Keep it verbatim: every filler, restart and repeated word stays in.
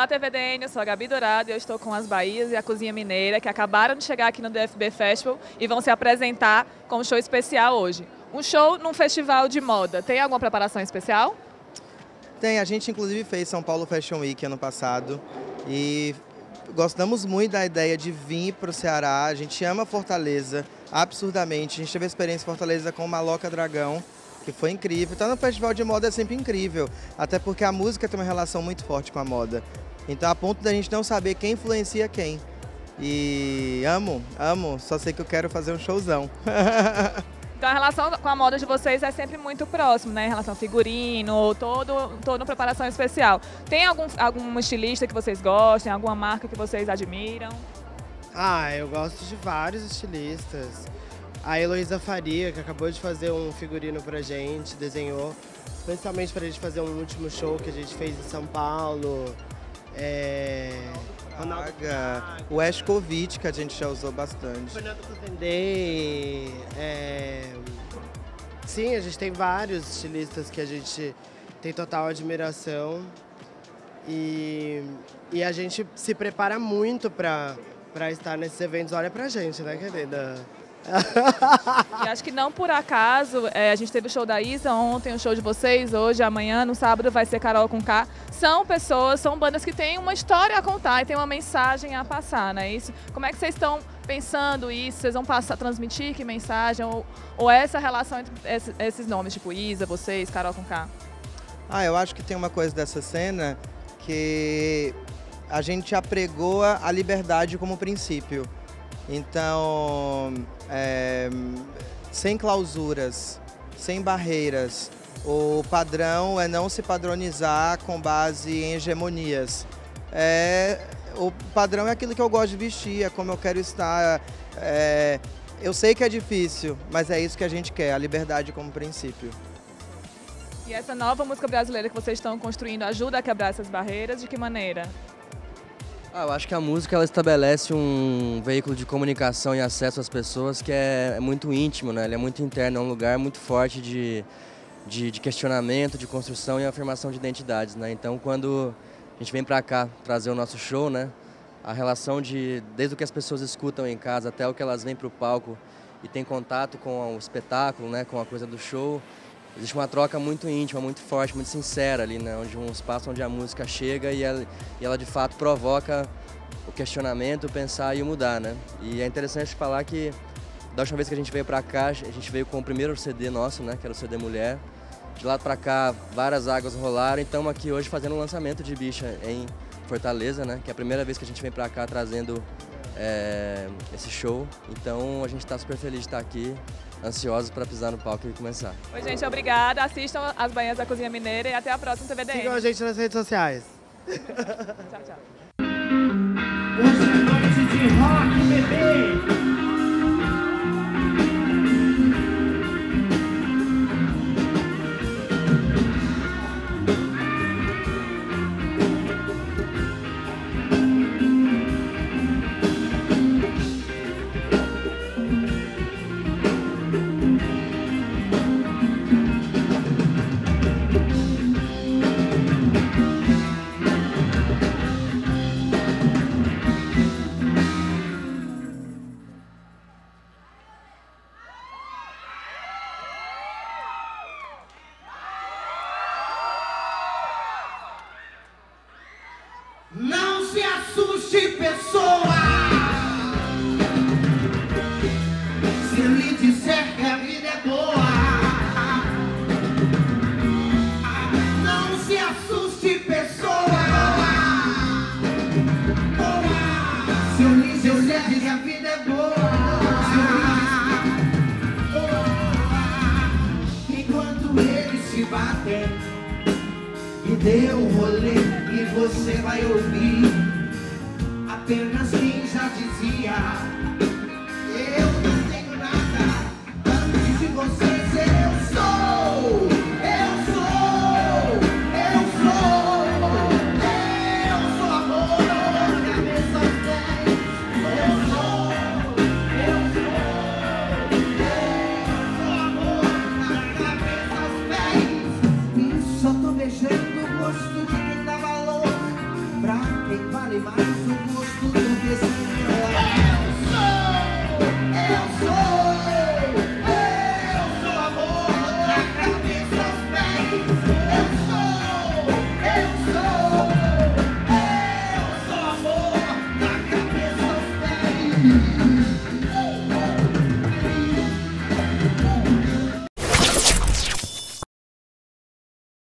T V D N, eu sou a Gabi Dourado e eu estou com as Bahias e a Cozinha Mineira, que acabaram de chegar aqui no D F B Festival e vão se apresentar com um show especial hoje. Um show num festival de moda. Tem alguma preparação especial? Tem, a gente inclusive fez São Paulo Fashion Week ano passado e gostamos muito da ideia de vir para o Ceará. A gente ama Fortaleza absurdamente. A gente teve a experiência em Fortaleza com o Maloca Dragão, que foi incrível. Então no festival de moda é sempre incrível, até porque a música tem uma relação muito forte com a moda. Então a ponto da gente não saber quem influencia quem. E amo, amo, só sei que eu quero fazer um showzão. Então a relação com a moda de vocês é sempre muito próximo, né? Em relação ao figurino, todo, toda uma preparação especial. Tem algum, algum estilista que vocês gostem, alguma marca que vocês admiram? Ah, eu gosto de vários estilistas. A Heloísa Faria, que acabou de fazer um figurino pra gente, desenhou, especialmente pra gente fazer um último show que a gente fez em São Paulo. É... Ronaldo o Escovitch, que a gente já usou bastante. Fernando Cotendê. É... Sim, a gente tem vários estilistas que a gente tem total admiração. E, e a gente se prepara muito pra, pra estar nesses eventos. Olha pra gente, né, querida? E acho que não por acaso, é, a gente teve o show da Isa ontem, o show de vocês hoje, amanhã, no sábado vai ser Carol com K. São pessoas, são bandas que têm uma história a contar e têm uma mensagem a passar, não é isso? Como é que vocês estão pensando isso? Vocês vão passar, transmitir que mensagem? Ou, ou essa relação entre esses, esses nomes, tipo Isa, vocês, Carol com K? Ah, eu acho que tem uma coisa dessa cena que a gente apregoa a liberdade como princípio. Então, é, sem clausuras, sem barreiras, o padrão é não se padronizar com base em hegemonias. É, o padrão é aquilo que eu gosto de vestir, é como eu quero estar. É, eu sei que é difícil, mas é isso que a gente quer, a liberdade como princípio. E essa nova música brasileira que vocês estão construindo ajuda a quebrar essas barreiras? De que maneira? Ah, eu acho que a música ela estabelece um veículo de comunicação e acesso às pessoas que é, é muito íntimo, né? Ele é muito interno, é um lugar muito forte de, de, de questionamento, de construção e afirmação de identidades, né? Então, quando a gente vem para cá trazer o nosso show, né? A relação de, desde o que as pessoas escutam em casa até o que elas vêm para o palco e tem contato com o espetáculo, né? Com a coisa do show, existe uma troca muito íntima, muito forte, muito sincera ali, né? Onde um espaço onde a música chega e ela, e ela de fato provoca o questionamento, o pensar e o mudar, né? E é interessante falar que da última vez que a gente veio pra cá, a gente veio com o primeiro C D nosso, né? Que era o C D Mulher. De lá pra cá, várias águas rolaram e estamos aqui hoje fazendo um lançamento de Bicha em Fortaleza, né? Que é a primeira vez que a gente vem pra cá trazendo é, esse show. Então a gente tá super feliz de estar aqui, ansiosos para pisar no palco e começar. Oi, gente, obrigada. Assistam as Bahias da Cozinha Mineira e até a próxima T V D N. Sigam a gente nas redes sociais. Tchau, tchau. Hoje é noite de rock, bebê! Não se assuste, pessoa, se eu lhe disser que a vida é boa. Não se assuste, pessoa, se eu lhe disser que a vida é boa. Enquanto eles se batem e deu um rolê e você vai ouvir apenas quem já dizia: eu não tenho nada antes de vocês. Eu sou, eu sou, eu sou, eu sou amor na cabeça aos pés. Eu sou, eu sou, eu sou amor na cabeça aos pés. E só tô beijando o gosto de quem dava louco pra vale mais o gosto do que se eu sou, eu sou, eu sou amor da cabeça aos pés. Eu sou, eu sou, eu sou amor da cabeça aos pés.